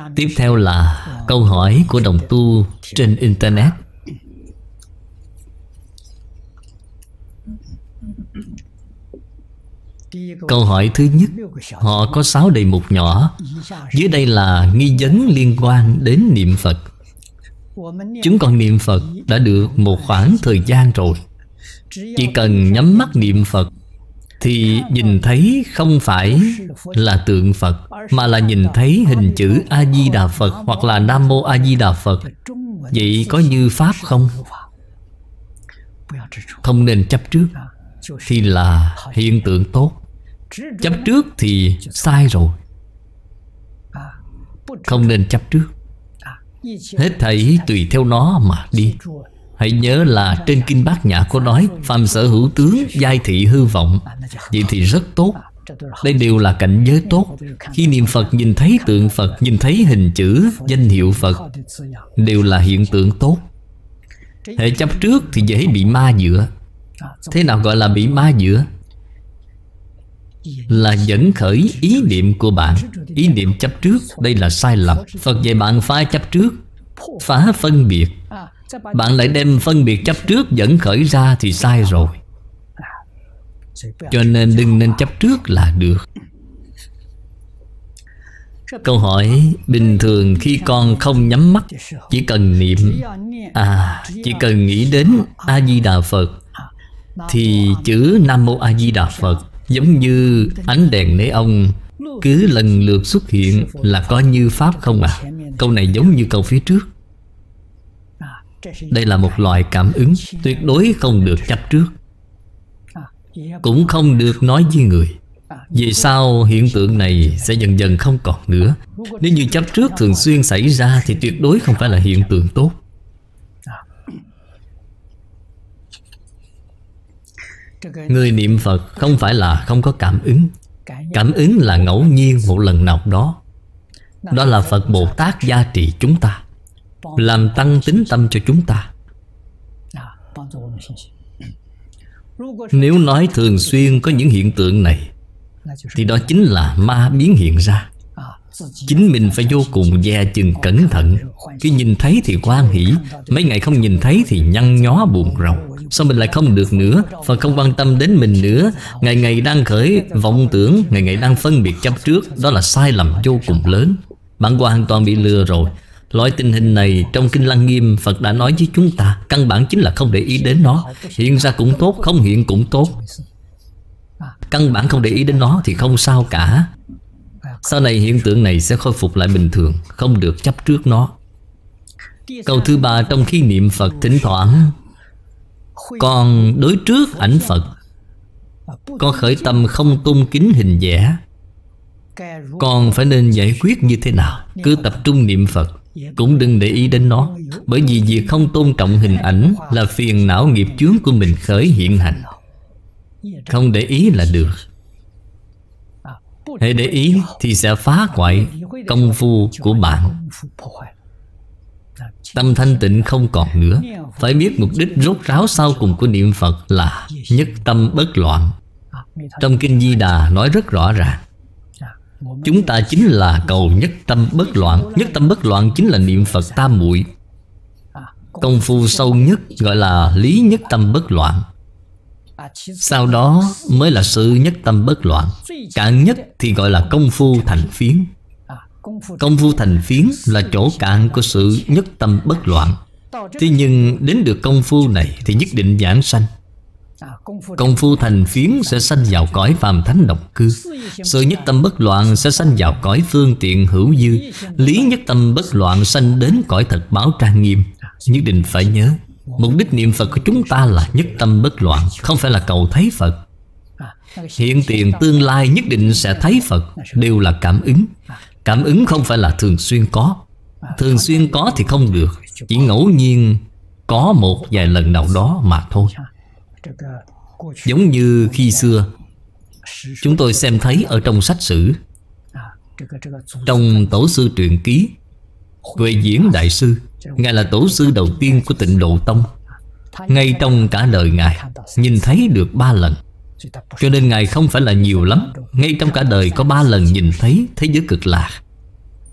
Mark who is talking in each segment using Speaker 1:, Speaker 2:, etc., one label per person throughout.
Speaker 1: Tiếp theo là câu hỏi của đồng tu trên Internet. Câu hỏi thứ nhất, họ có 6 đề mục nhỏ. Dưới đây là nghi vấn liên quan đến niệm Phật. Chúng con niệm Phật đã được một khoảng thời gian rồi. Chỉ cần nhắm mắt niệm Phật thì nhìn thấy không phải là tượng Phật, mà là nhìn thấy hình chữ A-di-đà Phật hoặc là Nam Mô A-di-đà Phật. Vậy có như Pháp không? Không nên chấp trước, thì là hiện tượng tốt. Chấp trước thì sai rồi. Không nên chấp trước. Hết thảy tùy theo nó mà đi. Hãy nhớ là trên Kinh Bát Nhã có nói phàm sở hữu tướng, giai thị hư vọng. Vậy thì rất tốt. Đây đều là cảnh giới tốt. Khi niệm Phật nhìn thấy tượng Phật, nhìn thấy hình chữ, danh hiệu Phật, đều là hiện tượng tốt. Hệ chấp trước thì dễ bị ma dựa. Thế nào gọi là bị ma dựa? Là dẫn khởi ý niệm của bạn. Ý niệm chấp trước, đây là sai lầm. Phật dạy bạn phá chấp trước, phá phân biệt. Bạn lại đem phân biệt chấp trước dẫn khởi ra thì sai rồi. Cho nên đừng nên chấp trước là được. Câu hỏi, bình thường khi con không nhắm mắt, chỉ cần niệm chỉ cần nghĩ đến A-di-đà Phật, thì chữ Nam Mô A-di-đà Phật giống như ánh đèn neon cứ lần lượt xuất hiện, là có như Pháp không ạ? Câu này giống như câu phía trước. Đây là một loại cảm ứng. Tuyệt đối không được chấp trước. Cũng không được nói với người. Vì sao hiện tượng này sẽ dần dần không còn nữa? Nếu như chấp trước thường xuyên xảy ra thì tuyệt đối không phải là hiện tượng tốt. Người niệm Phật không phải là không có cảm ứng. Cảm ứng là ngẫu nhiên một lần nào đó. Đó là Phật Bồ Tát gia trì chúng ta, làm tăng tín tâm cho chúng ta. Nếu nói thường xuyên có những hiện tượng này thì đó chính là ma biến hiện ra. Chính mình phải vô cùng dè chừng cẩn thận. Khi nhìn thấy thì hoan hỷ, mấy ngày không nhìn thấy thì nhăn nhó buồn rầu. Sao mình lại không được nữa? Phật không quan tâm đến mình nữa. Ngày ngày đang khởi vọng tưởng, ngày ngày đang phân biệt chấp trước. Đó là sai lầm vô cùng lớn. Bạn hoàn toàn bị lừa rồi. Loại tình hình này trong Kinh Lăng Nghiêm Phật đã nói với chúng ta. Căn bản chính là không để ý đến nó. Hiện ra cũng tốt, không hiện cũng tốt. Căn bản không để ý đến nó thì không sao cả. Sau này hiện tượng này sẽ khôi phục lại bình thường. Không được chấp trước nó. Câu thứ 3, trong khi niệm Phật thỉnh thoảng con đối trước ảnh Phật, con khởi tâm không tôn kính hình vẽ, con phải nên giải quyết như thế nào? Cứ tập trung niệm Phật, cũng đừng để ý đến nó. Bởi vì việc không tôn trọng hình ảnh là phiền não nghiệp chướng của mình khởi hiện hành. Không để ý là được. Hãy để ý thì sẽ phá hoại công phu của bạn. Tâm thanh tịnh không còn nữa. Phải biết mục đích rốt ráo sau cùng của niệm Phật là nhất tâm bất loạn. Trong Kinh Di Đà nói rất rõ ràng. Chúng ta chính là cầu nhất tâm bất loạn. Nhất tâm bất loạn chính là niệm Phật tam muội. Công phu sâu nhất gọi là lý nhất tâm bất loạn. Sau đó mới là sự nhất tâm bất loạn. Cạn nhất thì gọi là công phu thành phiến. Công phu thành phiến là chỗ cạn của sự nhất tâm bất loạn. Thế nhưng đến được công phu này thì nhất định giảng sanh. Công phu thành phiến sẽ sanh vào cõi phàm thánh độc cư. Sự nhất tâm bất loạn sẽ sanh vào cõi phương tiện hữu dư. Lý nhất tâm bất loạn sanh đến cõi thật báo trang nghiêm. Nhất định phải nhớ, mục đích niệm Phật của chúng ta là nhất tâm bất loạn, không phải là cầu thấy Phật. Hiện tiền tương lai nhất định sẽ thấy Phật, đều là cảm ứng. Cảm ứng không phải là thường xuyên có. Thường xuyên có thì không được. Chỉ ngẫu nhiên có một vài lần nào đó mà thôi. Giống như khi xưa chúng tôi xem thấy ở trong sách sử, trong Tổ sư truyện ký, Huệ Diễn Đại Sư, Ngài là tổ sư đầu tiên của Tịnh Độ Tông. Ngay trong cả đời Ngài nhìn thấy được 3 lần. Cho nên Ngài không phải là nhiều lắm. Ngay trong cả đời có 3 lần nhìn thấy thế giới cực lạc.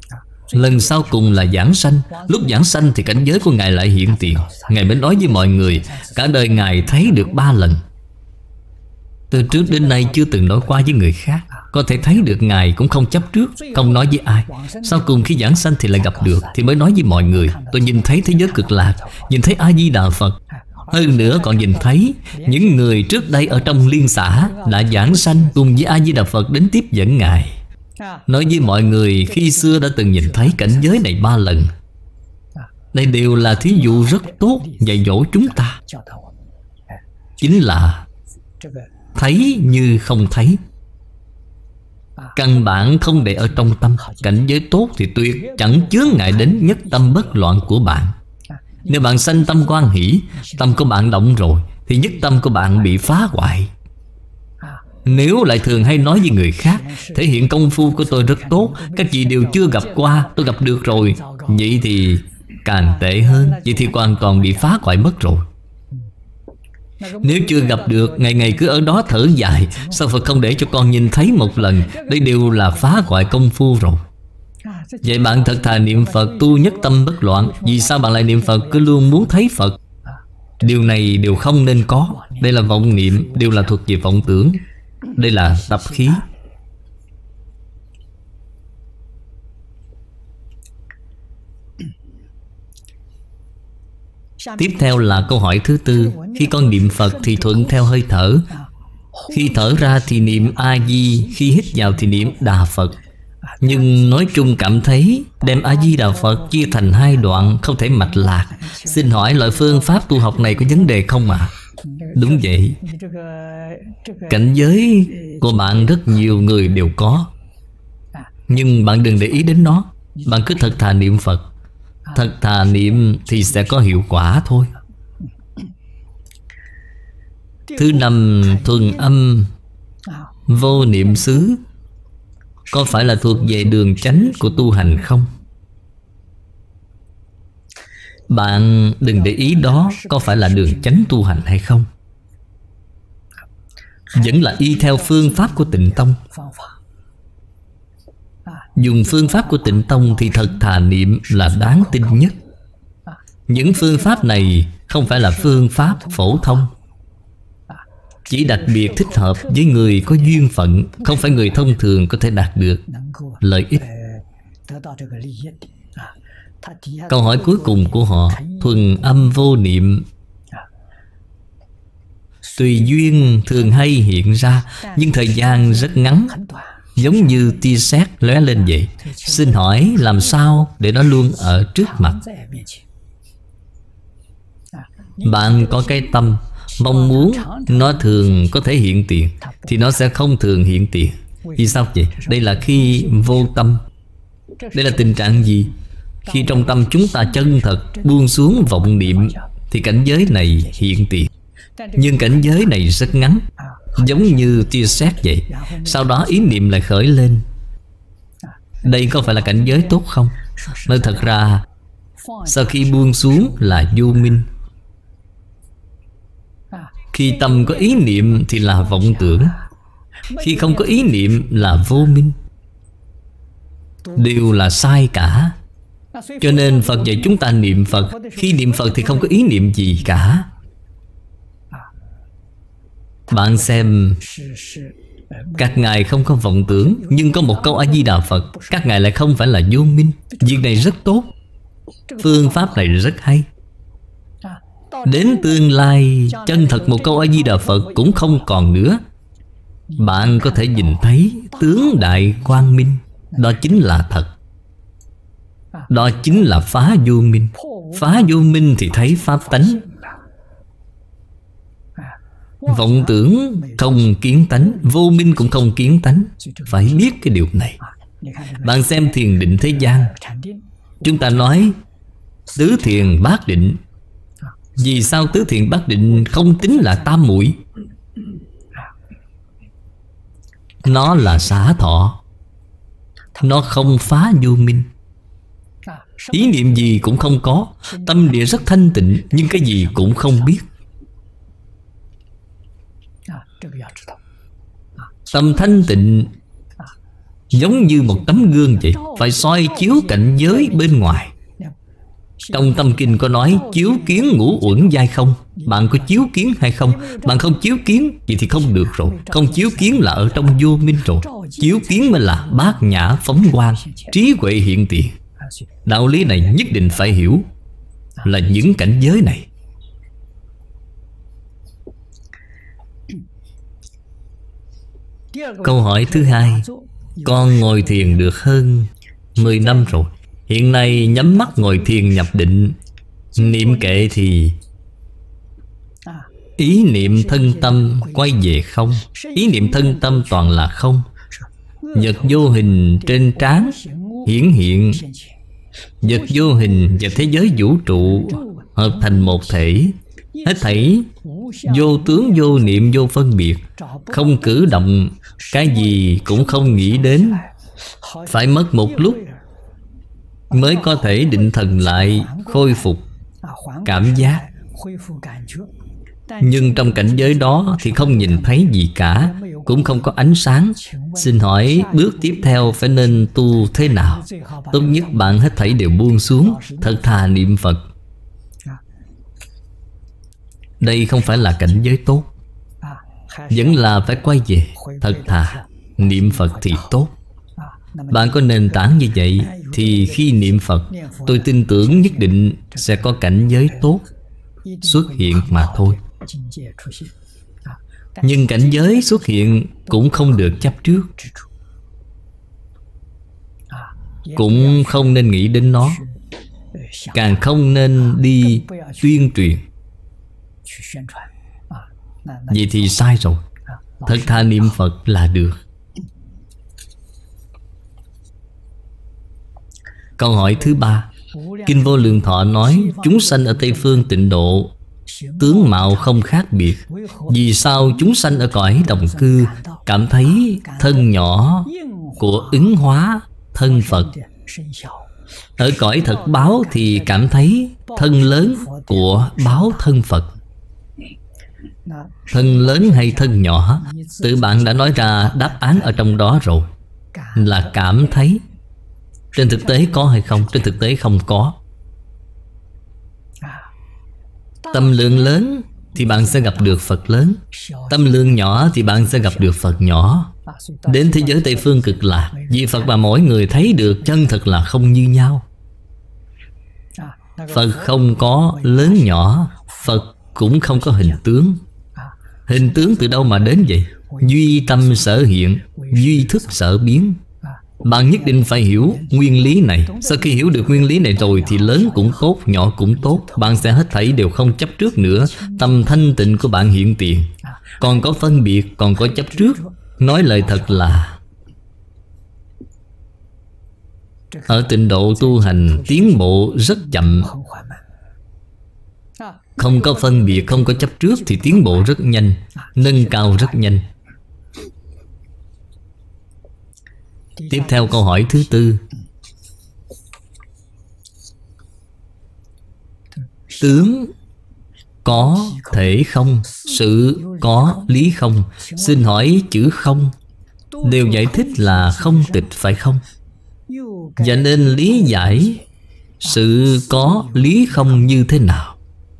Speaker 1: Lần sau cùng là giảng sanh. Lúc giảng sanh thì cảnh giới của Ngài lại hiện tiền. Ngài mới nói với mọi người, cả đời Ngài thấy được 3 lần. Từ trước đến nay chưa từng nói qua với người khác. Có thể thấy được Ngài cũng không chấp trước, không nói với ai. Sau cùng khi giảng sanh thì lại gặp được, thì mới nói với mọi người, tôi nhìn thấy thế giới cực lạc, nhìn thấy A-di-đà Phật. Hơn nữa còn nhìn thấy những người trước đây ở trong liên xã đã giảng sanh cùng với A-di-đà Phật đến tiếp dẫn Ngài. Nói với mọi người khi xưa đã từng nhìn thấy cảnh giới này 3 lần. Đây đều là thí dụ rất tốt dạy dỗ chúng ta. Chính là thấy như không thấy. Căn bản không để ở trong tâm. Cảnh giới tốt thì tuyệt chẳng chướng ngại đến nhất tâm bất loạn của bạn. Nếu bạn sanh tâm hoan hỷ, tâm của bạn động rồi, thì nhất tâm của bạn bị phá hoại. Nếu lại thường hay nói với người khác, thể hiện công phu của tôi rất tốt, các chị đều chưa gặp qua, tôi gặp được rồi, vậy thì càng tệ hơn. Vậy thì hoàn toàn bị phá hoại mất rồi. Nếu chưa gặp được, ngày ngày cứ ở đó thở dài, sao Phật không để cho con nhìn thấy một lần? Đây đều là phá hoại công phu rồi. Vậy bạn thật thà niệm Phật, tu nhất tâm bất loạn. Vì sao bạn lại niệm Phật cứ luôn muốn thấy Phật? Điều này đều không nên có. Đây là vọng niệm, đều là thuộc về vọng tưởng. Đây là tập khí. Tiếp theo là câu hỏi thứ tư. Khi con niệm Phật thì thuận theo hơi thở. Khi thở ra thì niệm A-di, khi hít vào thì niệm Đà Phật. Nhưng nói chung cảm thấy đem A-di-đà Phật chia thành 2 đoạn, không thể mạch lạc. Xin hỏi loại phương pháp tu học này có vấn đề không ạ? Đúng vậy. Cảnh giới của bạn rất nhiều người đều có. Nhưng bạn đừng để ý đến nó. Bạn cứ thật thà niệm Phật. Thật thà niệm thì sẽ có hiệu quả thôi. Thứ 5, thuần âm vô niệm xứ. Có phải là thuộc về đường chánh của tu hành không? Bạn đừng để ý đó có phải là đường chánh tu hành hay không. Vẫn là y theo phương pháp của Tịnh Tông. Dùng phương pháp của Tịnh Tông thì thật thà niệm là đáng tin nhất. Những phương pháp này không phải là phương pháp phổ thông, chỉ đặc biệt thích hợp với người có duyên phận, không phải người thông thường có thể đạt được lợi ích. Câu hỏi cuối cùng của họ, thuần âm vô niệm, tùy duyên thường hay hiện ra, nhưng thời gian rất ngắn, giống như tia sét lóe lên vậy. Xin hỏi làm sao để nó luôn ở trước mặt? Bạn có cái tâm mong muốn nó thường có thể hiện tiền, thì nó sẽ không thường hiện tiền. Vì sao vậy? Đây là khi vô tâm. Đây là tình trạng gì? Khi trong tâm chúng ta chân thật buông xuống vọng niệm, thì cảnh giới này hiện tiền. Nhưng cảnh giới này rất ngắn, giống như tia sét vậy. Sau đó ý niệm lại khởi lên. Đây có phải là cảnh giới tốt không? Nói thật ra, sau khi buông xuống là vô minh. Khi tâm có ý niệm thì là vọng tưởng. Khi không có ý niệm là vô minh. Đều là sai cả. Cho nên Phật dạy chúng ta niệm Phật. Khi niệm Phật thì không có ý niệm gì cả. Bạn xem, các ngài không có vọng tưởng, nhưng có một câu A-di-đà Phật, các ngài lại không phải là vô minh. Việc này rất tốt. Phương pháp này rất hay. Đến tương lai, chân thật một câu A-di-đà Phật cũng không còn nữa. Bạn có thể nhìn thấy tướng đại quang minh. Đó chính là thật. Đó chính là phá vô minh. Phá vô minh thì thấy pháp tánh. Vọng tưởng không kiến tánh, vô minh cũng không kiến tánh. Phải biết cái điều này. Bạn xem thiền định thế gian, chúng ta nói tứ thiền bát định. Vì sao tứ thiền bát định không tính là tam muội? Nó là xả thọ. Nó không phá vô minh. Ý niệm gì cũng không có. Tâm địa rất thanh tịnh, nhưng cái gì cũng không biết. Tâm thanh tịnh giống như một tấm gương vậy, phải soi chiếu cảnh giới bên ngoài. Trong tâm kinh có nói chiếu kiến ngũ uẩn giai không. Bạn có chiếu kiến hay không? Bạn không chiếu kiến, vậy thì không được rồi. Không chiếu kiến là ở trong vô minh rồi. Chiếu kiến mới là bát nhã phóng quang, trí huệ hiện tiền. Đạo lý này nhất định phải hiểu, là những cảnh giới này. Câu hỏi thứ hai: con ngồi thiền được hơn 10 năm rồi. Hiện nay nhắm mắt ngồi thiền nhập định, niệm kệ thì ý niệm thân tâm quay về không. Ý niệm thân tâm toàn là không. Vật vô hình trên trán hiển hiện. Vật vô hình và thế giới vũ trụ hợp thành một thể. Hết thảy vô tướng vô niệm vô phân biệt, không cử động, cái gì cũng không nghĩ đến. Phải mất một lúc mới có thể định thần lại, khôi phục cảm giác. Nhưng trong cảnh giới đó thì không nhìn thấy gì cả, cũng không có ánh sáng. Xin hỏi bước tiếp theo phải nên tu thế nào? Tốt nhất bạn hết thảy đều buông xuống, thật thà niệm Phật. Đây không phải là cảnh giới tốt, vẫn là phải quay về thật thà niệm Phật thì tốt. Bạn có nền tảng như vậy thì khi niệm Phật, tôi tin tưởng nhất định sẽ có cảnh giới tốt xuất hiện mà thôi. Nhưng cảnh giới xuất hiện cũng không được chấp trước, cũng không nên nghĩ đến nó, càng không nên đi tuyên truyền. Vậy thì sai rồi. Thật thà niệm Phật là được. Câu hỏi thứ ba: Kinh Vô Lượng Thọ nói chúng sanh ở Tây Phương Tịnh Độ tướng mạo không khác biệt. Vì sao chúng sanh ở cõi đồng cư cảm thấy thân nhỏ của ứng hóa thân Phật, ở cõi thật báo thì cảm thấy thân lớn của báo thân Phật? Thân lớn hay thân nhỏ, tự bạn đã nói ra đáp án ở trong đó rồi, là cảm thấy. Trên thực tế có hay không? Trên thực tế không có. Tâm lượng lớn thì bạn sẽ gặp được Phật lớn, tâm lượng nhỏ thì bạn sẽ gặp được Phật nhỏ. Đến thế giới Tây Phương Cực Lạc, vì Phật mà mỗi người thấy được chân thật là không như nhau. Phật không có lớn nhỏ, Phật cũng không có hình tướng. Hình tướng từ đâu mà đến vậy? Duy tâm sở hiện, duy thức sở biến. Bạn nhất định phải hiểu nguyên lý này. Sau khi hiểu được nguyên lý này rồi thì lớn cũng tốt, nhỏ cũng tốt, bạn sẽ hết thảy đều không chấp trước nữa. Tâm thanh tịnh của bạn hiện tiền. Còn có phân biệt, còn có chấp trước, nói lời thật là ở tịnh độ tu hành tiến bộ rất chậm. Không có phân biệt, không có chấp trước thì tiến bộ rất nhanh, nâng cao rất nhanh. Tiếp theo câu hỏi thứ tư: tướng có thể không, sự có lý không. Xin hỏi chữ không đều giải thích là không tịch phải không? Và nên lý giải sự có lý không như thế nào?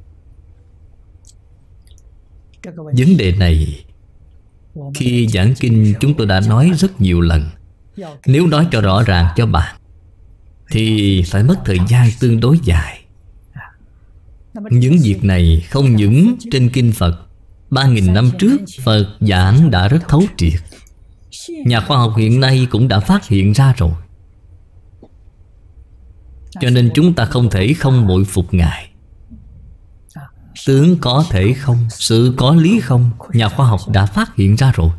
Speaker 1: Vấn đề này khi giảng kinh chúng tôi đã nói rất nhiều lần. Nếu nói cho rõ ràng cho bạn thì phải mất thời gian tương đối dài. Những việc này không những trên kinh Phật 3.000 năm trước Phật giảng đã rất thấu triệt. Nhà khoa học hiện nay cũng đã phát hiện ra rồi. Cho nên chúng ta không thể không bội phục Ngài. Tướng có thể không, sự có lý không, nhà khoa học đã phát hiện ra rồi.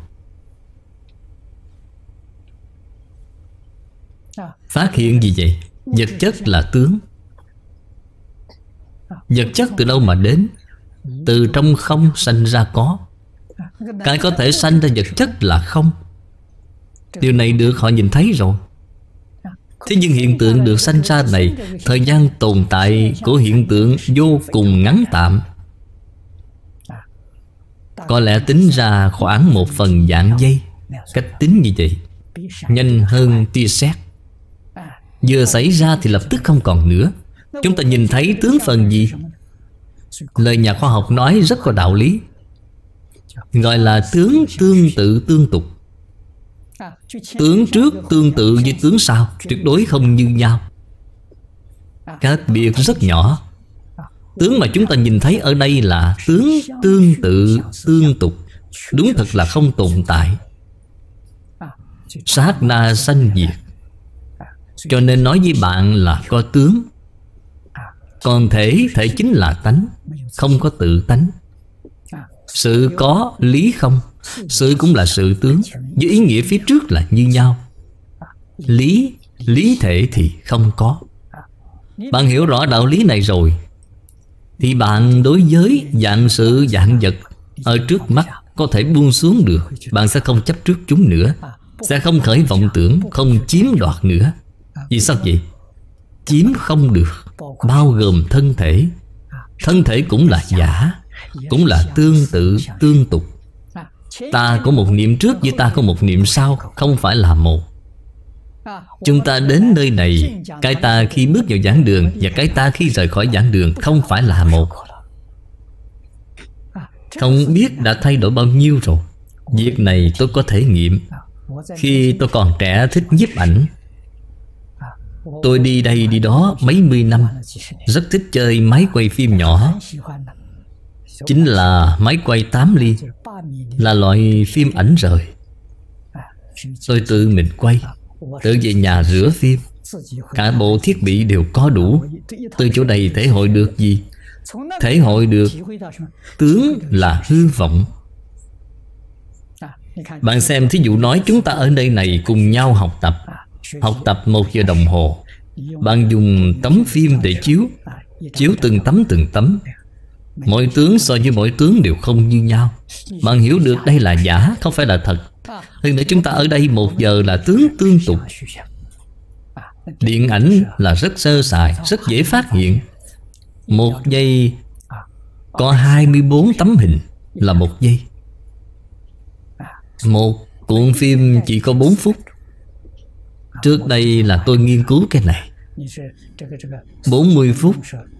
Speaker 1: Phát hiện gì vậy? Vật chất là tướng. Vật chất từ đâu mà đến? Từ trong không sanh ra có. Cái có thể sanh ra vật chất là không. Điều này được họ nhìn thấy rồi. Thế nhưng hiện tượng được sanh ra này, thời gian tồn tại của hiện tượng vô cùng ngắn tạm. Có lẽ tính ra khoảng 1 phần vạn giây. Cách tính như vậy. nhanh hơn tia sét. Vừa xảy ra thì lập tức không còn nữa. Chúng ta nhìn thấy tướng phần gì? Lời nhà khoa học nói rất có đạo lý, gọi là tướng tương tự tương tục. Tướng trước tương tự với tướng sau, tuyệt đối không như nhau, khác biệt rất nhỏ. Tướng mà chúng ta nhìn thấy ở đây là tướng tương tự tương tục, đúng thật là không tồn tại. Sát na sanh diệt. Cho nên nói với bạn là có tướng. Còn thể, thể chính là tánh, không có tự tánh. Sự có, lý không. Sự cũng là sự tướng, với ý nghĩa phía trước là như nhau. Lý, lý thể thì không có. Bạn hiểu rõ đạo lý này rồi thì bạn đối với dạng sự dạng vật ở trước mắt có thể buông xuống được. Bạn sẽ không chấp trước chúng nữa, sẽ không khởi vọng tưởng, không chiếm đoạt nữa. Vì sao vậy? Chiếm không được, bao gồm thân thể. Thân thể cũng là giả, cũng là tương tự tương tục. Ta có một niệm trước với ta có một niệm sau, không phải là một. Chúng ta đến nơi này, cái ta khi bước vào giảng đường và cái ta khi rời khỏi giảng đường không phải là một. Không biết đã thay đổi bao nhiêu rồi. Việc này tôi có thể nghiệm. Khi tôi còn trẻ thích nhiếp ảnh, tôi đi đây đi đó mấy mươi năm, rất thích chơi máy quay phim nhỏ. Chính là máy quay 8 ly, là loại phim ảnh rời. Tôi tự mình quay, tự về nhà rửa phim. Cả bộ thiết bị đều có đủ. Từ chỗ này thể hội được gì? Thể hội được tướng là hư vọng. Bạn xem thí dụ nói chúng ta ở nơi này cùng nhau học tập. Học tập 1 giờ đồng hồ. Bạn dùng tấm phim để chiếu, chiếu từng tấm. Mỗi tướng so với mỗi tướng đều không như nhau. Bạn hiểu được đây là giả, không phải là thật. Hơn nữa chúng ta ở đây 1 giờ là tướng tương tục. Điện ảnh là rất sơ sài, rất dễ phát hiện. 1 giây có 24 tấm hình là 1 giây. Một cuộn phim chỉ có 4 phút. Trước đây là tôi nghiên cứu cái này. 40 phút.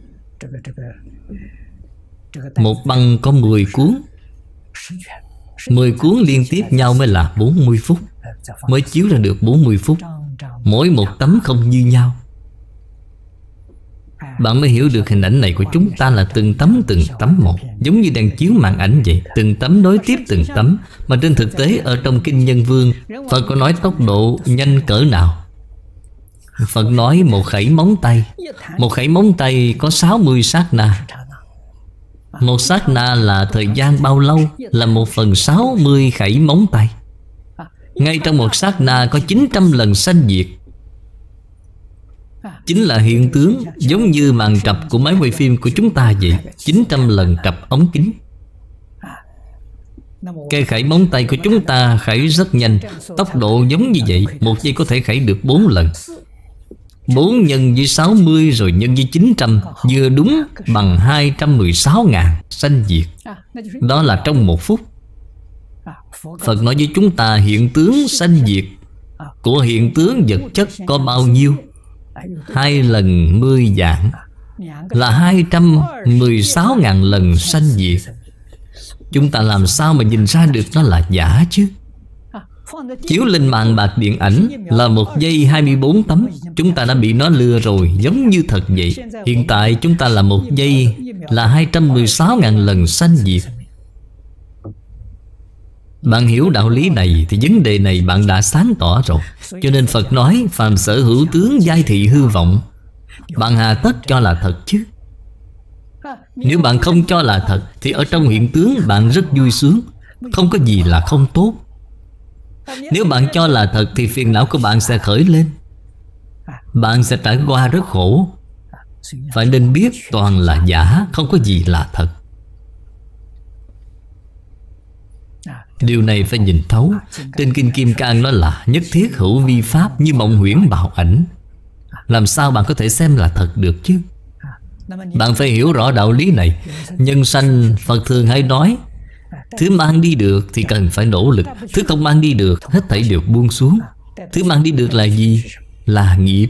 Speaker 1: Một băng có 10 cuốn. 10 cuốn liên tiếp nhau mới là 40 phút. Mới chiếu ra được 40 phút. Mỗi một tấm không như nhau. Bạn mới hiểu được hình ảnh này của chúng ta là từng tấm một. Giống như đang chiếu màn ảnh vậy. Từng tấm nối tiếp từng tấm. Mà trên thực tế ở trong Kinh Nhân Vương, Phật có nói tốc độ nhanh cỡ nào. Phật nói một khẩy móng tay. Một khẩy móng tay có 60 sát na. Một sát na là thời gian bao lâu? Là 1/60 khẩy móng tay. Ngay trong một sát na có 900 lần sanh diệt. Chính là hiện tướng giống như màn trập của máy quay phim của chúng ta vậy. 900 lần trập ống kính. Cây khẩy móng tay của chúng ta khẩy rất nhanh. Tốc độ giống như vậy. 1 giây có thể khẩy được 4 lần. 4 nhân với 60 rồi nhân với 900, vừa đúng bằng 216.000 sanh diệt. Đó là trong 1 phút. Phật nói với chúng ta hiện tướng sanh diệt của hiện tướng vật chất có bao nhiêu? 2 lần 10 vạn là 216.000 lần sanh diệt. Chúng ta làm sao mà nhìn ra được nó là giả chứ? Chiếu lên màn bạc điện ảnh là 1 giây 24 tấm. Chúng ta đã bị nó lừa rồi, giống như thật vậy. Hiện tại chúng ta là 1 giây là 216.000 lần sanh diệt. Bạn hiểu đạo lý này thì vấn đề này bạn đã sáng tỏ rồi. Cho nên Phật nói phàm sở hữu tướng giai thị hư vọng. Bạn hà tất cho là thật chứ? Nếu bạn không cho là thật thì ở trong hiện tướng bạn rất vui sướng. Không có gì là không tốt. Nếu bạn cho là thật thì phiền não của bạn sẽ khởi lên. Bạn sẽ trải qua rất khổ. Phải nên biết toàn là giả, không có gì là thật. Điều này phải nhìn thấu. Trên Kinh Kim Cang nói là nhất thiết hữu vi pháp như mộng huyễn bào ảnh. Làm sao bạn có thể xem là thật được chứ? Bạn phải hiểu rõ đạo lý này. Nhân sanh Phật thường hay nói, thứ mang đi được thì cần phải nỗ lực, thứ không mang đi được hết thảy đều buông xuống. Thứ mang đi được là gì? Là nghiệp.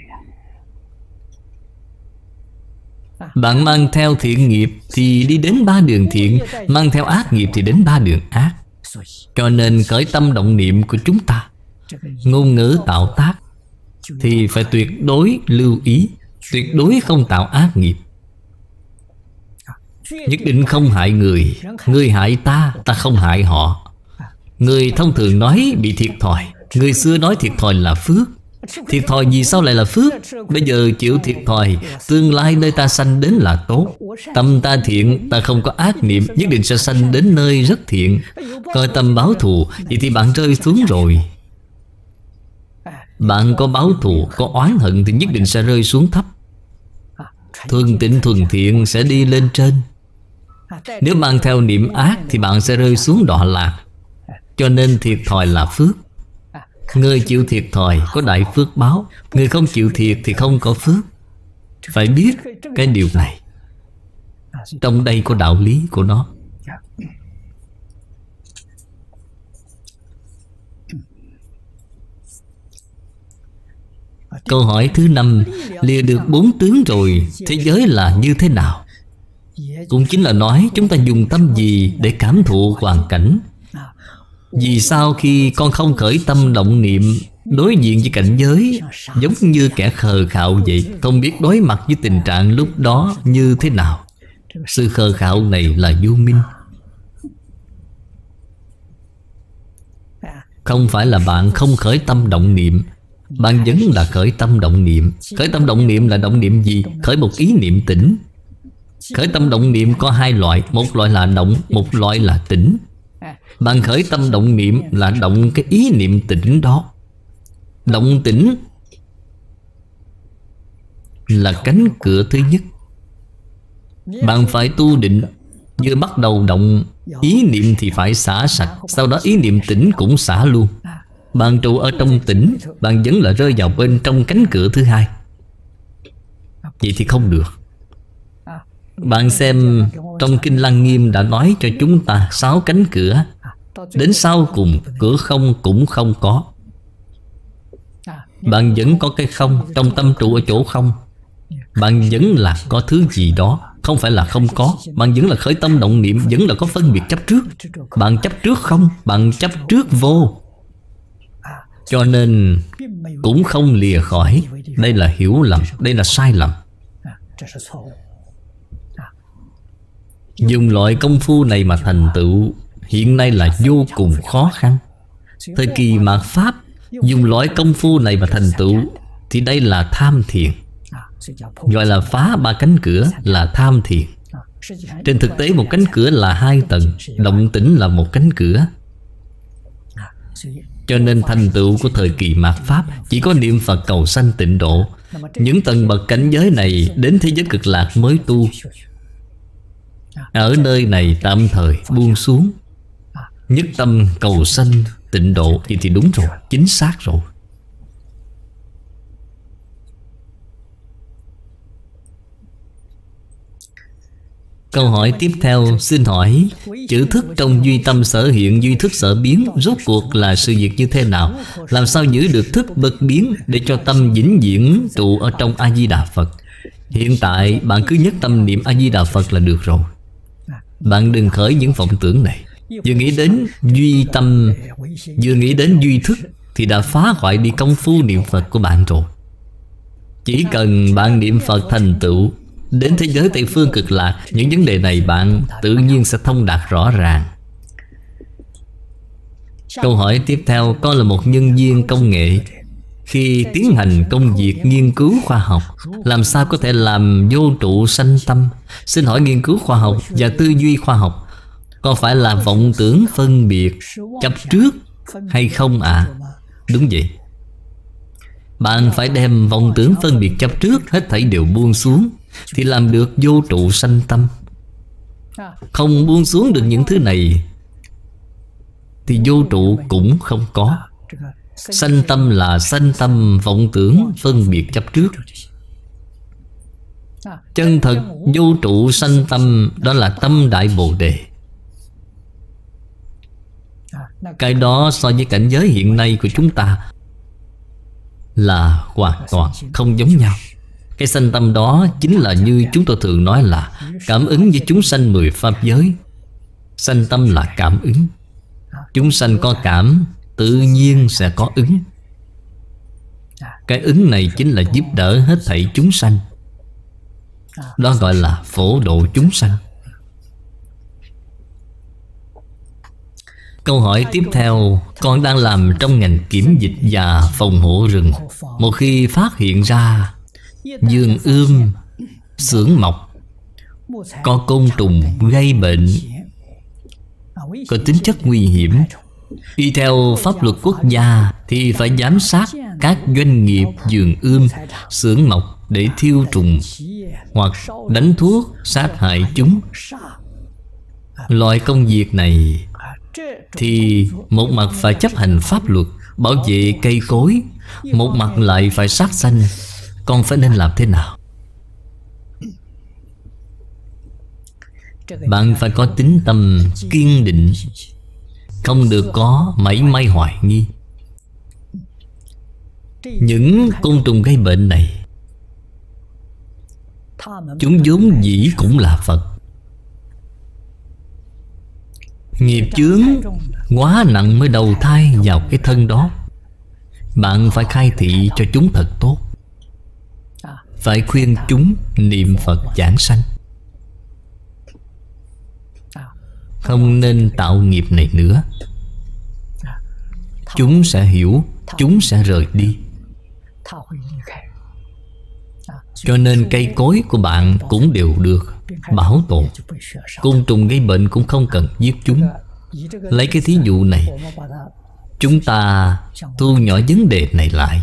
Speaker 1: Bạn mang theo thiện nghiệp thì đi đến 3 đường thiện, mang theo ác nghiệp thì đến 3 đường ác. Cho nên khởi tâm động niệm của chúng ta, ngôn ngữ tạo tác thì phải tuyệt đối lưu ý, tuyệt đối không tạo ác nghiệp. Nhất định không hại người. Người hại ta, ta không hại họ. Người thông thường nói bị thiệt thòi. Người xưa nói thiệt thòi là phước. Thiệt thòi gì sao lại là phước? Bây giờ chịu thiệt thòi, tương lai nơi ta sanh đến là tốt. Tâm ta thiện, ta không có ác niệm, nhất định sẽ sanh đến nơi rất thiện. Coi tâm báo thù, vậy thì bạn rơi xuống rồi. Bạn có báo thù, có oán hận thì nhất định sẽ rơi xuống thấp. Thuần tịnh thuần thiện sẽ đi lên trên. Nếu mang theo niệm ác thì bạn sẽ rơi xuống đọa lạc. Cho nên thiệt thòi là phước. Người chịu thiệt thòi có đại phước báo. Người không chịu thiệt thì không có phước. Phải biết cái điều này. Trong đây có đạo lý của nó. Câu hỏi thứ 5. Lìa được 4 tướng rồi, thế giới là như thế nào? Cũng chính là nói chúng ta dùng tâm gì để cảm thụ hoàn cảnh. Vì sao khi con không khởi tâm động niệm, đối diện với cảnh giới giống như kẻ khờ khạo vậy, không biết đối mặt với tình trạng lúc đó như thế nào? Sự khờ khạo này là vô minh. Không phải là bạn không khởi tâm động niệm, bạn vẫn là khởi tâm động niệm. Khởi tâm động niệm là động niệm gì? Khởi một ý niệm tỉnh. Khởi tâm động niệm có 2 loại. Một loại là động, một loại là tỉnh. Bạn khởi tâm động niệm là động cái ý niệm tỉnh đó. Động tỉnh là cánh cửa thứ nhất. Bạn phải tu định. Vừa bắt đầu động ý niệm thì phải xả sạch. Sau đó ý niệm tỉnh cũng xả luôn. Bạn trụ ở trong tỉnh, bạn vẫn là rơi vào bên trong cánh cửa thứ 2. Vậy thì không được. Bạn xem trong Kinh Lăng Nghiêm đã nói cho chúng ta 6 cánh cửa. Đến sau cùng cửa không cũng không có. Bạn vẫn có cái không. Trong tâm trụ ở chỗ không, bạn vẫn là có thứ gì đó. Không phải là không có. Bạn vẫn là khởi tâm động niệm, vẫn là có phân biệt chấp trước. Bạn chấp trước không, bạn chấp trước vô. Cho nên cũng không lìa khỏi. Đây là hiểu lầm, đây là sai lầm. Dùng loại công phu này mà thành tựu hiện nay là vô cùng khó khăn. Thời kỳ mạt Pháp dùng loại công phu này mà thành tựu thì đây là tham thiền. Gọi là phá 3 cánh cửa là tham thiền. Trên thực tế một cánh cửa là 2 tầng, động tĩnh là một cánh cửa. Cho nên thành tựu của thời kỳ mạt Pháp chỉ có niệm Phật cầu sanh tịnh độ. Những tầng bậc cảnh giới này đến thế giới cực lạc mới tu. Ở nơi này tạm thời buông xuống, nhất tâm cầu sanh tịnh độ thì đúng rồi, chính xác rồi. Câu hỏi tiếp theo xin hỏi, chữ thức trong duy tâm sở hiện, duy thức sở biến, rốt cuộc là sự việc như thế nào? Làm sao giữ được thức bất biến để cho tâm vĩnh viễn trụ ở trong A-di-đà Phật? Hiện tại bạn cứ nhất tâm niệm A-di-đà Phật là được rồi. Bạn đừng khởi những vọng tưởng này. Vừa nghĩ đến duy tâm, vừa nghĩ đến duy thức thì đã phá hoại đi công phu niệm Phật của bạn rồi. Chỉ cần bạn niệm Phật thành tựu đến thế giới Tây Phương cực lạc, những vấn đề này bạn tự nhiên sẽ thông đạt rõ ràng. Câu hỏi tiếp theo, con là một nhân viên công nghệ. Khi tiến hành công việc nghiên cứu khoa học, làm sao có thể làm vô trụ sanh tâm? Xin hỏi nghiên cứu khoa học và tư duy khoa học có phải là vọng tưởng phân biệt chấp trước hay không ạ? Đúng vậy. Bạn phải đem vọng tưởng phân biệt chấp trước hết thảy đều buông xuống thì làm được vô trụ sanh tâm. Không buông xuống được những thứ này thì vô trụ cũng không có. Sanh tâm là sanh tâm vọng tưởng phân biệt chấp trước. Chân thật vô trụ sanh tâm đó là tâm Đại Bồ Đề. Cái đó so với cảnh giới hiện nay của chúng ta là hoàn toàn không giống nhau. Cái sanh tâm đó chính là như chúng tôi thường nói là cảm ứng với chúng sanh 10 pháp giới. Sanh tâm là cảm ứng. Chúng sanh có cảm, tự nhiên sẽ có ứng. Cái ứng này chính là giúp đỡ hết thảy chúng sanh. Đó gọi là phổ độ chúng sanh. Câu hỏi tiếp theo: con đang làm trong ngành kiểm dịch và phòng hộ rừng. Một khi phát hiện ra vườn ươm, xưởng mộc có côn trùng gây bệnh, có tính chất nguy hiểm, y theo pháp luật quốc gia thì phải giám sát các doanh nghiệp vườn ươm, xưởng mộc để thiêu trùng hoặc đánh thuốc sát hại chúng. Loại công việc này thì một mặt phải chấp hành pháp luật, bảo vệ cây cối, một mặt lại phải sát sanh. Con phải nên làm thế nào? Bạn phải có tính tâm kiên định, không được có mảy may hoài nghi. Những côn trùng gây bệnh này, chúng vốn dĩ cũng là Phật. Nghiệp chướng quá nặng mới đầu thai vào cái thân đó. Bạn phải khai thị cho chúng thật tốt, phải khuyên chúng niệm Phật giảng sanh. Không nên tạo nghiệp này nữa. Chúng sẽ hiểu, chúng sẽ rời đi. Cho nên cây cối của bạn cũng đều được bảo tồn. Côn trùng gây bệnh cũng không cần giết chúng. Lấy cái thí dụ này, chúng ta thu nhỏ vấn đề này lại.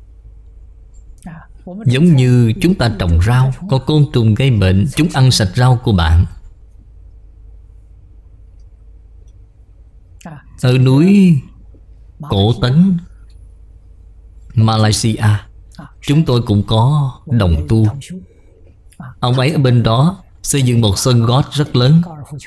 Speaker 1: Giống như chúng ta trồng rau, có côn trùng gây bệnh, chúng ăn sạch rau của bạn. Ở núi Cổ Tấn, Malaysia, chúng tôi cũng có đồng tu. Ông ấy ở bên đó xây dựng một sân gót rất lớn.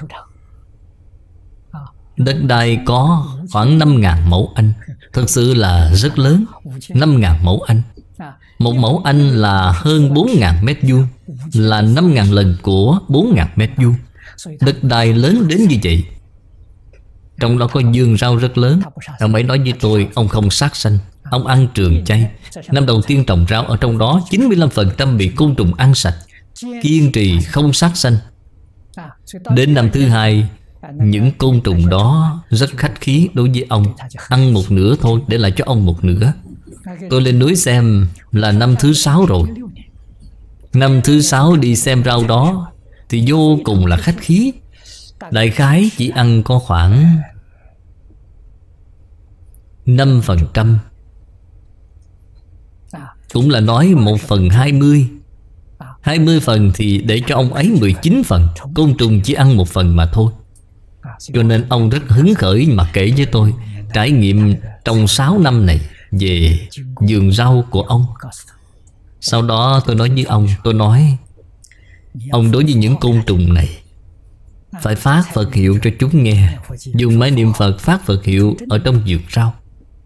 Speaker 1: Đất đai có khoảng 5.000 mẫu Anh. Thật sự là rất lớn. 5.000 mẫu Anh. Một mẫu Anh là hơn 4.000 mét vuông, là 5.000 lần của 4.000 mét vuông. Đất đai lớn đến như vậy. Trong đó có vườn rau rất lớn. Ông ấy nói với tôi, ông không sát sanh, ông ăn trường chay. Năm đầu tiên trồng rau ở trong đó 95% bị côn trùng ăn sạch. Kiên trì không sát sanh. Đến năm thứ hai, những côn trùng đó rất khách khí đối với ông. Ăn một nửa thôi, để lại cho ông một nửa. Tôi lên núi xem là năm thứ 6 rồi. Năm thứ 6 đi xem rau đó thì vô cùng là khách khí. Đại khái chỉ ăn có khoảng 5%. Cũng là nói 1/20. 20 phần thì để cho ông ấy 19 phần. Côn trùng chỉ ăn 1 phần mà thôi. Cho nên ông rất hứng khởi mà kể với tôi trải nghiệm trong 6 năm này về vườn rau của ông. Sau đó tôi nói với ông, tôi nói, ông đối với những côn trùng này phải phát Phật hiệu cho chúng nghe. Dùng máy niệm Phật phát Phật hiệu ở trong vườn rau.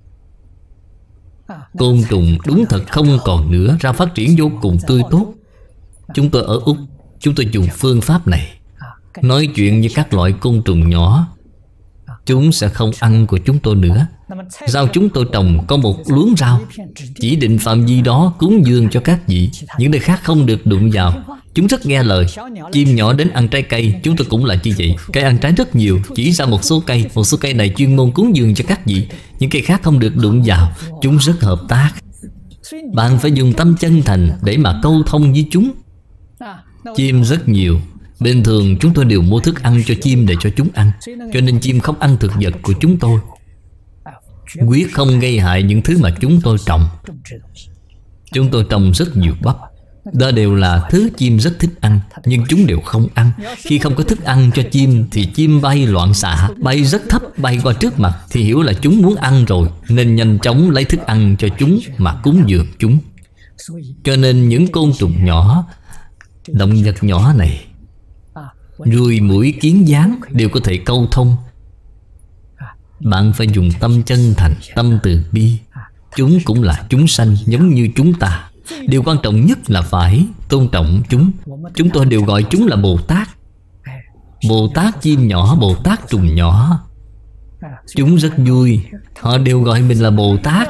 Speaker 1: Côn trùng đúng thật không còn nữa, rau phát triển vô cùng tươi tốt. Chúng tôi ở Úc, chúng tôi dùng phương pháp này, nói chuyện với các loại côn trùng nhỏ. Chúng sẽ không ăn của chúng tôi nữa. Rau chúng tôi trồng có một luống rau, chỉ định phạm vi đó cúng dường cho các vị. Những nơi khác không được đụng vào. Chúng rất nghe lời. Chim nhỏ đến ăn trái cây, chúng tôi cũng là như vậy. Cây ăn trái rất nhiều, chỉ ra một số cây. Một số cây này chuyên môn cúng dường cho các vị. Những cây khác không được đụng vào. Chúng rất hợp tác. Bạn phải dùng tâm chân thành để mà câu thông với chúng. Chim rất nhiều. Bình thường chúng tôi đều mua thức ăn cho chim để cho chúng ăn. Cho nên chim không ăn thực vật của chúng tôi. Quyết không gây hại những thứ mà chúng tôi trồng. Chúng tôi trồng rất nhiều bắp. Đó đều là thứ chim rất thích ăn, nhưng chúng đều không ăn. Khi không có thức ăn cho chim thì chim bay loạn xạ, bay rất thấp, bay qua trước mặt thì hiểu là chúng muốn ăn rồi, nên nhanh chóng lấy thức ăn cho chúng mà cúng dường chúng. Cho nên những côn trùng nhỏ, động vật nhỏ này, ruồi, muỗi, kiến, gián đều có thể câu thông. Bạn phải dùng tâm chân thành, tâm từ bi, Chúng cũng là chúng sanh giống như chúng ta. Điều quan trọng nhất là phải tôn trọng chúng. Chúng tôi đều gọi chúng là Bồ Tát. Bồ Tát chim nhỏ, Bồ Tát trùng nhỏ. Chúng rất vui. Họ đều gọi mình là Bồ Tát.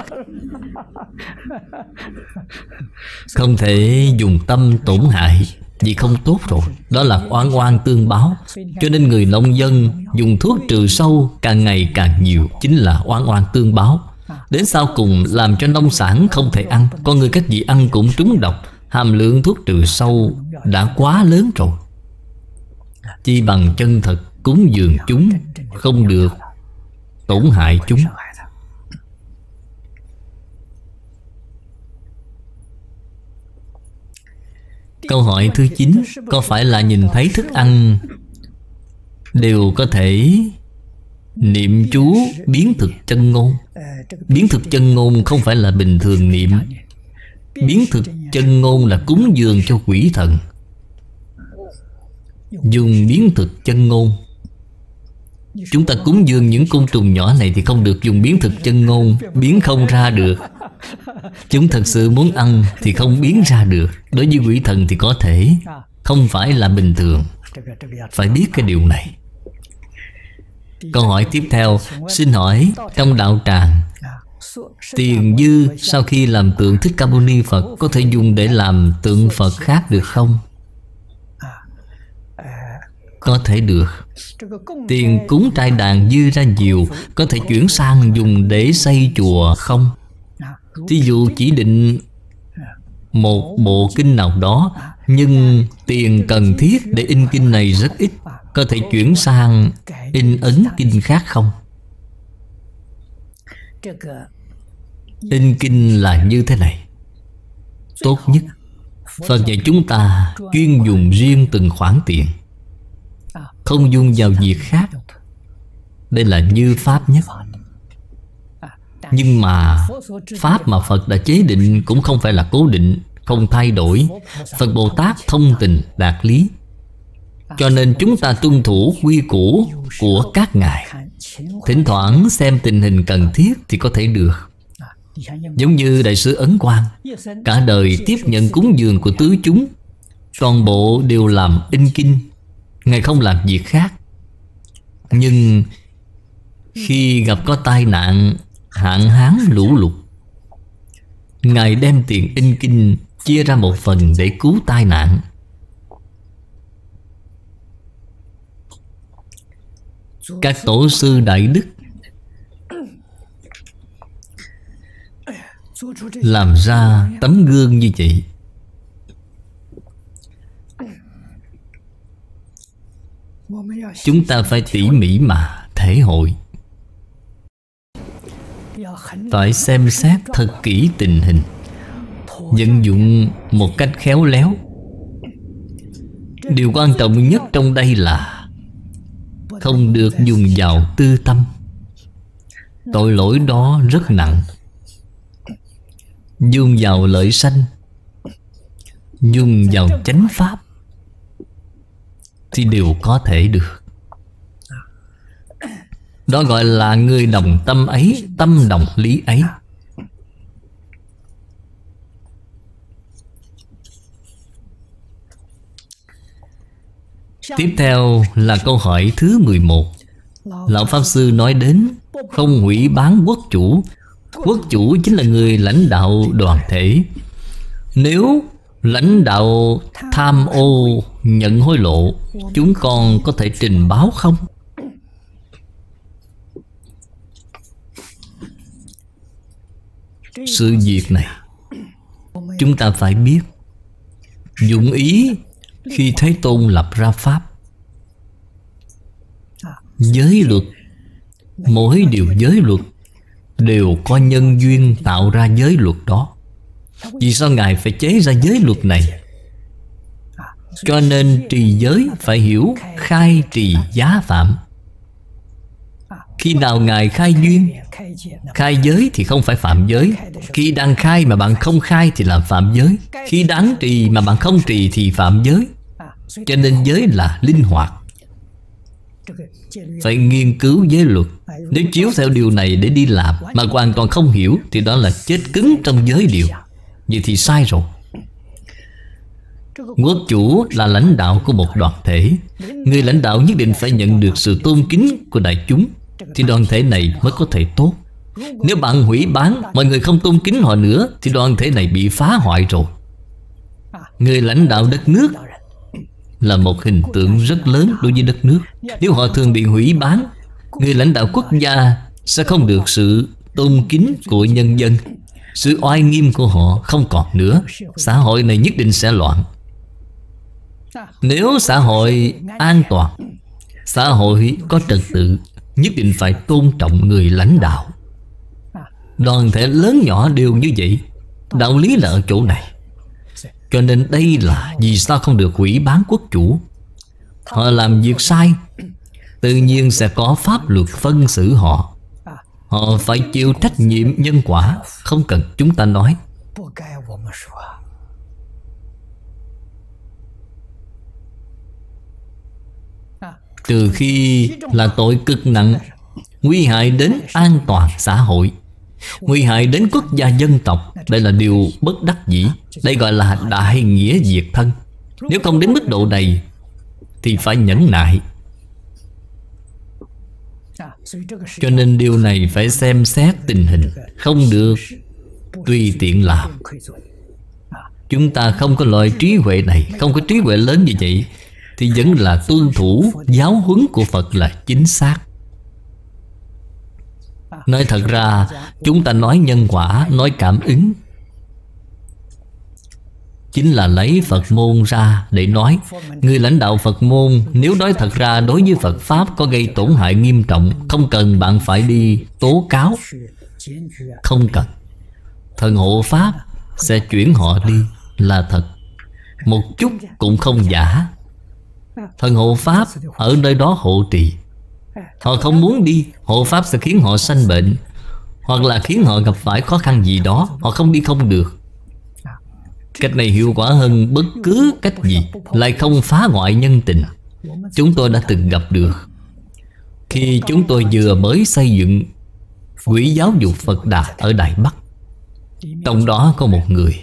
Speaker 1: Không thể dùng tâm tổn hại, vì không tốt rồi. Đó là oan oan tương báo. Cho nên người nông dân dùng thuốc trừ sâu càng ngày càng nhiều, chính là oan oan tương báo. Đến sau cùng làm cho nông sản không thể ăn. Con người các vị ăn cũng trúng độc. Hàm lượng thuốc trừ sâu đã quá lớn rồi. Chi bằng chân thật cúng dường chúng, không được tổn hại chúng. Câu hỏi thứ 9: có phải là nhìn thấy thức ăn đều có thể niệm chú biến thực chân ngôn? Biến thực chân ngôn không phải là bình thường niệm. Biến thực chân ngôn là cúng dường cho quỷ thần. Dùng biến thực chân ngôn. Chúng ta cúng dường những côn trùng nhỏ này thì không được dùng biến thực chân ngôn. Biến không ra được. Chúng thật sự muốn ăn thì không biến ra được. Đối với quỷ thần thì có thể. Không phải là bình thường. Phải biết cái điều này. Câu hỏi tiếp theo: xin hỏi trong đạo tràng, tiền dư sau khi làm tượng Thích Ca Mâu Ni Phật có thể dùng để làm tượng Phật khác được không? Có thể được. Tiền cúng trai đàn dư ra nhiều có thể chuyển sang dùng để xây chùa không? Ví dụ chỉ định một bộ kinh nào đó, nhưng tiền cần thiết để in kinh này rất ít, có thể chuyển sang in ấn kinh khác không? In kinh là như thế này. Tốt nhất Phật dạy chúng ta chuyên dùng riêng từng khoản tiền, không dùng vào việc khác. Đây là như pháp nhất. Nhưng mà pháp mà Phật đã chế định cũng không phải là cố định, không thay đổi. Phật Bồ Tát thông tình đạt lý, cho nên chúng ta tuân thủ quy củ của các ngài. Thỉnh thoảng xem tình hình cần thiết thì có thể được. Giống như Đại sứ Ấn Quang, cả đời tiếp nhận cúng dường của tứ chúng, toàn bộ đều làm in kinh. Ngài không làm việc khác. Nhưng khi gặp có tai nạn, hạn hán, lũ lụt, Ngài đem tiền in kinh chia ra một phần để cứu tai nạn. Các tổ sư đại đức làm ra tấm gương như vậy. Chúng ta phải tỉ mỉ mà thể hội, phải xem xét thật kỹ tình hình, vận dụng một cách khéo léo. Điều quan trọng nhất trong đây là không được dùng vào tư tâm. Tội lỗi đó rất nặng. Dùng vào lợi sanh, dùng vào chánh pháp thì đều có thể được. Đó gọi là người đồng tâm ấy, tâm đồng lý ấy. Tiếp theo là câu hỏi thứ 11. Lão Pháp Sư nói đến không hủy bán quốc chủ. Quốc chủ chính là người lãnh đạo đoàn thể. Nếu lãnh đạo tham ô, nhận hối lộ, chúng con có thể trình báo không? Sự việc này chúng ta phải biết. Dụng ý khi Thế Tôn lập ra Pháp, giới luật, mỗi điều giới luật đều có nhân duyên tạo ra giới luật đó. Vì sao Ngài phải chế ra giới luật này? Cho nên trì giới phải hiểu khai trì giá phạm. Khi nào Ngài khai duyên, khai giới thì không phải phạm giới. Khi đang khai mà bạn không khai thì là phạm giới. Khi đáng trì mà bạn không trì thì phạm giới. Cho nên giới là linh hoạt. Phải nghiên cứu giới luật. Nếu chiếu theo điều này để đi làm mà hoàn toàn không hiểu thì đó là chết cứng trong giới điều. Vậy thì sai rồi. Quốc chủ là lãnh đạo của một đoàn thể. Người lãnh đạo nhất định phải nhận được sự tôn kính của đại chúng thì đoàn thể này mới có thể tốt. Nếu bạn hủy bán, mọi người không tôn kính họ nữa thì đoàn thể này bị phá hoại rồi. Người lãnh đạo đất nước là một hình tượng rất lớn đối với đất nước. Nếu họ thường bị hủy bán, người lãnh đạo quốc gia sẽ không được sự tôn kính của nhân dân. Sự oai nghiêm của họ không còn nữa. Xã hội này nhất định sẽ loạn. Nếu xã hội an toàn, xã hội có trật tự, nhất định phải tôn trọng người lãnh đạo. Đoàn thể lớn nhỏ đều như vậy. Đạo lý là ở chỗ này. Cho nên đây là vì sao không được hủy bán quốc chủ. Họ làm việc sai, tự nhiên sẽ có pháp luật phân xử họ. Họ phải chịu trách nhiệm nhân quả. Không cần chúng ta nói. Trừ khi là tội cực nặng, nguy hại đến an toàn xã hội, nguy hại đến quốc gia dân tộc. Đây là điều bất đắc dĩ. Đây gọi là đại nghĩa diệt thân. Nếu không đến mức độ này thì phải nhẫn nại. Cho nên điều này phải xem xét tình hình, không được tùy tiện làm. Chúng ta không có loại trí huệ này, không có trí huệ lớn như vậy thì vẫn là tuân thủ giáo huấn của Phật là chính xác. Nói thật ra chúng ta nói nhân quả, nói cảm ứng, chính là lấy Phật môn ra để nói. Người lãnh đạo Phật môn nếu nói thật ra đối với Phật Pháp có gây tổn hại nghiêm trọng, không cần bạn phải đi tố cáo. Không cần. Thần hộ Pháp sẽ chuyển họ đi là thật. Một chút cũng không giả. Thần hộ Pháp ở nơi đó hộ trì. Họ không muốn đi, hộ Pháp sẽ khiến họ sanh bệnh, hoặc là khiến họ gặp phải khó khăn gì đó. Họ không đi không được. Cách này hiệu quả hơn bất cứ cách gì, lại không phá hoại nhân tình. Chúng tôi đã từng gặp được. Khi chúng tôi vừa mới xây dựng quỹ giáo dục Phật Đà ở Đài Bắc, trong đó có một người.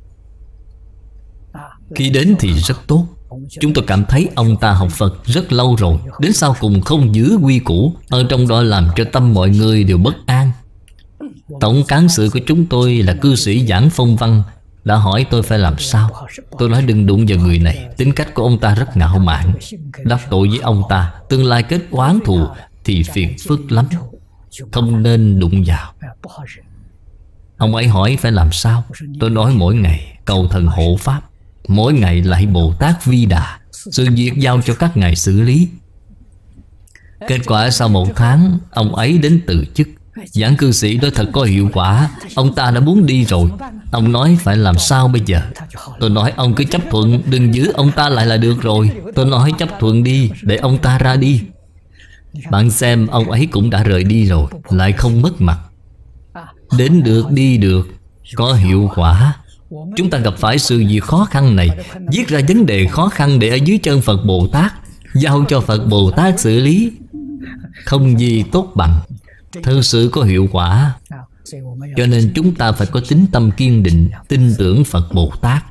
Speaker 1: Khi đến thì rất tốt. Chúng tôi cảm thấy ông ta học Phật rất lâu rồi, đến sau cùng không giữ quy củ, ở trong đó làm cho tâm mọi người đều bất an. Tổng cán sự của chúng tôi là cư sĩ Giảng Phong Văn đã hỏi tôi phải làm sao. Tôi nói đừng đụng vào người này. Tính cách của ông ta rất ngạo mạn. Đắc tội với ông ta, tương lai kết oán thù thì phiền phức lắm. Không nên đụng vào. Ông ấy hỏi phải làm sao. Tôi nói mỗi ngày cầu thần hộ Pháp, mỗi ngày lạy Bồ Tát Vi Đà, sự việc giao cho các ngài xử lý. Kết quả sau 1 tháng ông ấy đến từ chức. Giảng cư sĩ đó thật có hiệu quả. Ông ta đã muốn đi rồi. Ông nói phải làm sao bây giờ. Tôi nói ông cứ chấp thuận, đừng giữ ông ta lại là được rồi. Tôi nói chấp thuận đi, để ông ta ra đi. Bạn xem ông ấy cũng đã rời đi rồi, lại không mất mặt. Đến được đi được, có hiệu quả. Chúng ta gặp phải sự việc khó khăn này, viết ra vấn đề khó khăn để ở dưới chân Phật Bồ Tát, giao cho Phật Bồ Tát xử lý. Không gì tốt bằng. Thực sự có hiệu quả. Cho nên chúng ta phải có tín tâm kiên định, tin tưởng Phật Bồ Tát.